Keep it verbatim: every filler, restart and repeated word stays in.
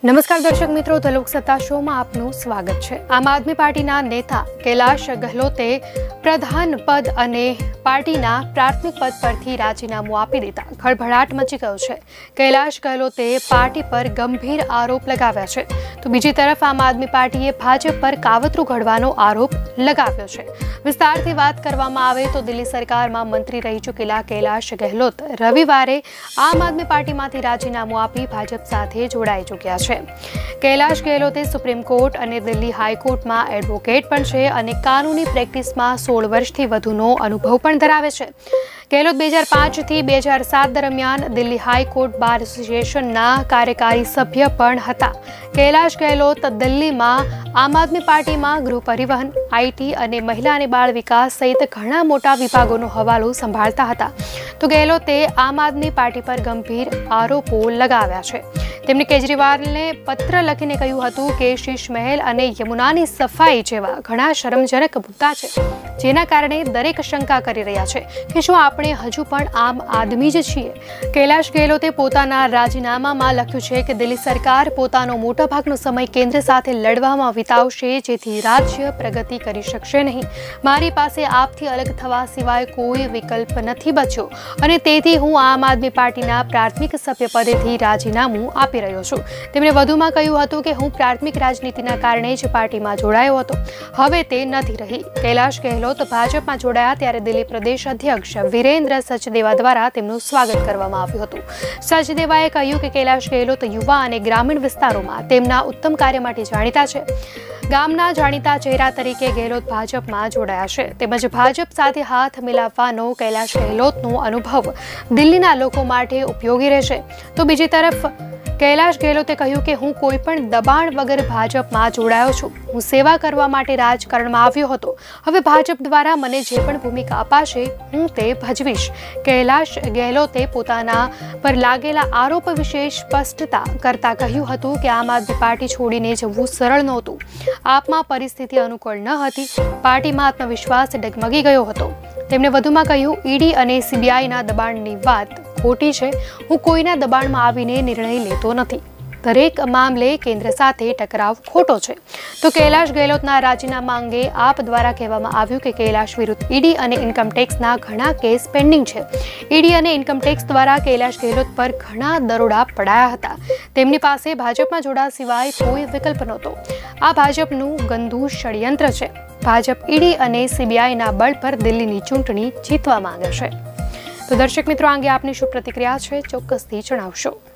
નમસ્કાર દર્શક મિત્રો, ધ લોકસત્તા શોમાં આપનું સ્વાગત છે। આમ આદમી પાર્ટીના નેતા કૈલાશ ગેહલોતે પ્રધાન પદ અને પાર્ટીના પ્રાથમિક પદ પરથી રાજીનામું આપી દેતા ખળભળાટ મચી ગયો છે। કૈલાશ ગેહલોતે પાર્ટી પર ગંભીર આરોપ લગાવ્યા છે, તો બીજી તરફ આમ આદમી પાર્ટીએ ભાજપ પર કાવતરું ઘડવાનો આરોપ લગાવ્યો છે। વિસ્તારથી વાત કરવામાં આવે તો દિલ્હી સરકારમાં મંત્રી રહી ચૂકેલા કૈલાશ ગેહલોત રવિવારે આમ આદમી પાર્ટીમાંથી રાજીનામું આપી ભાજપ સાથે જોડાઈ ચૂક્યા છે। કૈલાશ ગેહલોતે સુપ્રીમ કોર્ટ અને દિલ્હી હાઈકોર્ટમાં એડવોકેટ પણ છે અને કાનૂની પ્રેક્ટિસમાં સોળ વર્ષથી વધુનો અનુભવ પણ ધરાવે છે। ગેહલોત બે હજાર પાંચથી બે હજાર સાત દરમિયાન દિલ્હી હાઈકોર્ટ બાર એસોસિએશનના કાર્યકારી સભ્ય પણ હતા। કૈલાશ ગેહલોત દિલ્હીમાં આમ આદમી પાર્ટીમાં ગૃહ પરિવહન, આઈટી અને મહિલા અને બાળ વિકાસ સહિત ઘણા મોટા વિભાગોનો હવાલો સંભાળતા હતા। તો ગેહલોતે આમ આદમી પાર્ટી પર ગંભીર આરોપો લગાવ્યા છે। તેમણે કેજરીવાલને પત્ર લખીને કહ્યું હતું કે શીશ મહેલ અને યમુનાની સફાઈ જેવા ઘણા શરમજનક મુદ્દા છે, જેના કારણે દરેક શંકા કરી રહ્યા છે કે શું આપણે હજુ પણ આમ આદમી જ છીએ। કૈલાશ ગેહલોતે પોતાના રાજીનામામાં લખ્યું છે કે દિલ્હી સરકાર પોતાનો મોટાભાગનો સમય કેન્દ્ર સાથે લડવામાં વિતાવશે, જેથી રાજ્ય પ્રગતિ કરી શકશે નહીં। મારી પાસે આપથી અલગ થવા સિવાય કોઈ વિકલ્પ નથી બચ્યો અને તેથી હું આમ આદમી પાર્ટીના પ્રાથમિક સભ્ય પદેથી રાજીનામું આપી રહ્યો છું। તેમણે વધુમાં કહ્યું હતું કે હું પ્રાથમિક રાજનીતિના કારણે જ પાર્ટીમાં જોડાયો હતો, હવે તે નથી રહી। કૈલાશ ગેહલોત ભાજપમાં જોડાયા ત્યારે દિલ્હી પ્રદેશ અધ્યક્ષ વિરેન્દ્ર સચદેવા દ્વારા તેમનું સ્વાગત કરવામાં આવ્યું હતું। સચદેવાએ કહ્યું કે કૈલાશ ગેહલોત યુવા અને ગ્રામીણ વિસ્તારોમાં તેમના ઉત્તમ કાર્ય માટે જાણીતા છે। ગામના જાણીતા ચહેરા તરીકે ગેહલોત ભાજપમાં જોડાયા છે, તેમજ ભાજપ સાથે હાથ મિલાવવાનો કૈલાશ ગેહલોતનો અનુભવ દિલ્હીના લોકો માટે ઉપયોગી રહેશે। તો બીજી તરફ કૈલાશ ગેહલોતે કહ્યું કે હું કોઈ પણ દબાણ વગર ભાજપમાં જોડાયો છું। હું સેવા કરવા માટે રાજકારણમાં આવ્યો હતો, હવે ભાજપ દ્વારા મને જે પણ ભૂમિકા અપાશે હું તે ભજવીશ। કૈલાશ ગેહલોતે પોતાના પર લાગેલા આરોપ વિશે સ્પષ્ટતા કરતા કહ્યું હતું કે આમ આદમી પાર્ટી છોડીને જવું સરળ નહોતું। આપમાં પરિસ્થિતિ અનુકૂળ ન હતી, પાર્ટીમાં આત્મવિશ્વાસ ડગમગી ગયો હતો। તેમણે વધુમાં કહ્યું, ઈડી અને સીબીઆઈના દબાણની વાત ખોટી છે। હું કોઈના દબાણમાં આવીને નિર્ણય લેતો નથી। દરેક મામલે કેન્દ્ર સાથે ટકરાવ ખોટો છે। તો કૈલાશ ગેહલોતના રાજીનામા અંગે આપ દ્વારા કહેવામાં આવ્યું કે કૈલાશ વિરુદ્ધ ઈડી અને ઇન્કમ ટેક્સના ઘણા કેસ પેન્ડિંગ છે। ઈડી અને ઇન્કમ ટેક્સ દ્વારા કૈલાશ ગેહલોત પર ઘણા દરોડા પડાયા હતા। તેમની પાસે ભાજપમાં જોડા સિવાય કોઈ વિકલ્પ નહોતો। આ ભાજપનું ગંદુ ષડયંત્ર છે। ભાજપ ઈડી અને સીબીઆઈના બળ પર દિલ્હીની ચૂંટણી જીતવા માંગે છે। તો દર્શક મિત્રો, આ અંગે આપની શું પ્રતિક્રિયા છે, ચોક્કસથી જણાવશો।